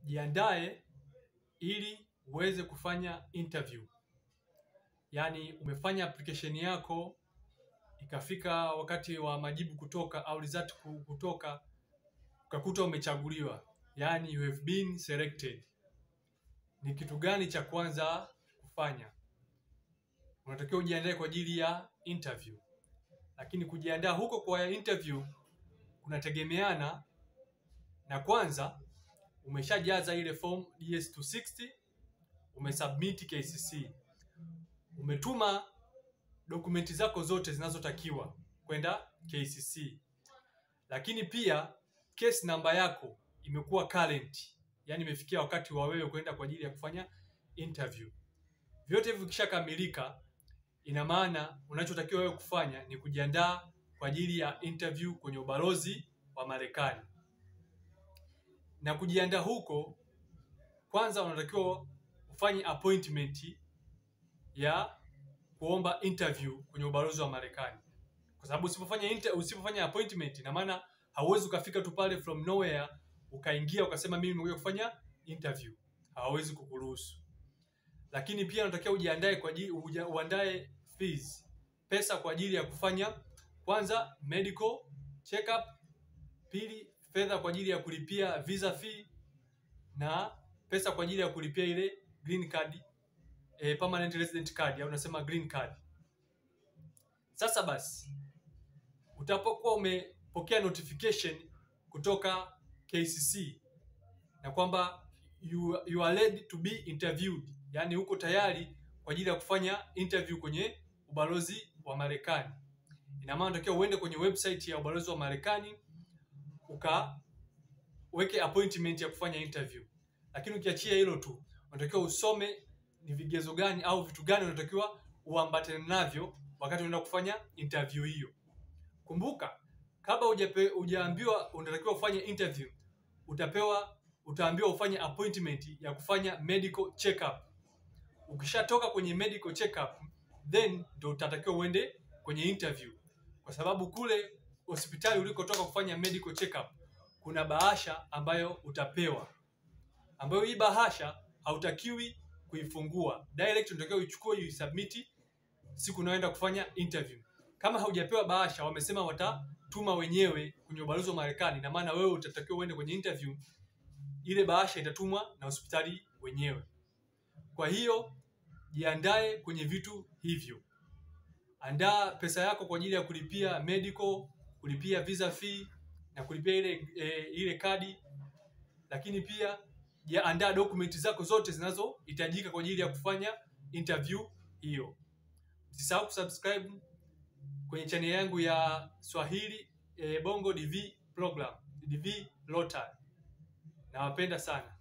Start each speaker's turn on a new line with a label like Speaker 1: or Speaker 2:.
Speaker 1: jiandae ili uweze kufanya interview. Yaani umefanya application yako, ikafika wakati wa majibu kutoka au result kutoka, ukakuta umechaguliwa, yaani you have been selected. Ni kitu gani cha kwanza kufanya? Unatakiwa ujiandae kwa ajili ya interview. Lakini kujiandaa huko kwa interview kunategemeana na, kwanza umeshajaza ile form DS-260, umesubmit KCC, umetuma dokumenti zako zote zinazotakiwa kwenda KCC. Lakini pia case namba yako imekuwa current, yani imefikia wakati wa wewe kwenda kwa ajili ya kufanya interview. Vyote hivyo vikishakamilika, ina maana unachotakiwa wewe kufanya ni kujiandaa kwa ajili ya interview kwenye ubalozi wa Marekani. Na kujiandaa huko, kwanza unatakiwa ufanye appointment ya kuomba interview kwenye ubalozi wa Marekani. Kwa sababu usipofanya appointment, ina maana hauwezi ukafika tu pale from nowhere ukaingia ukasema mimi nimekuja kufanya interview. Hawawezi kukuruhusu. Lakini pia unatakiwa ujiandae kwa ajili uandae fees, pesa kwa ajili ya kufanya kwanza medical check up, pili fedha kwa ajili ya kulipia visa fee, na pesa kwa ajili ya kulipia ile green card, permanent resident card au unasema green card. Sasa basi, utapokuwa umepokea notification kutoka KCC na kwamba you are ready to be interviewed, yani uko tayari kwa ajili ya kufanya interview kwenye ubalozi wa Marekani, ina maana unatakiwa uende kwenye website ya ubalozi wa Marekani ukaweke appointment ya kufanya interview. Lakini ukiachia hilo tu, unatakiwa usome ni vigezo gani au vitu gani unatakiwa uambatane navyo wakati unaenda kufanya interview hiyo. Kumbuka, kabla hujaambiwa unatakiwa ufanye interview, utaambiwa ufanye appointment ya kufanya medical check up. Ukishatoka kwenye medical check up, then ndio utatakiwa uende kwenye interview. Kwa sababu kule hospitali ulikotoka kufanya medical check up kuna bahasha ambayo utapewa, ambayo hii bahasha hautakiwi kuifungua. Direct unatakiwa uichukue uisubmit siku unaoenda kufanya interview. Kama haujapewa bahasha, wamesema watatuma wenyewe kwenye ubalozi wa Marekani, na maana wewe utatakiwa uende kwenye interview, ile bahasha itatumwa na hospitali wenyewe. Kwa hiyo jiandae kwenye vitu hivyo. Andaa pesa yako kwa ajili ya kulipia medical, kulipia visa fee na kulipia ile kadi. Lakini pia andaa dokumenti zako zote zinazohitajika kwa ajili ya kufanya interview hiyo. Usisahau kusubscribe kwenye channel yangu ya Swahili Bongo DV program, DV Lottery. Nawapenda sana.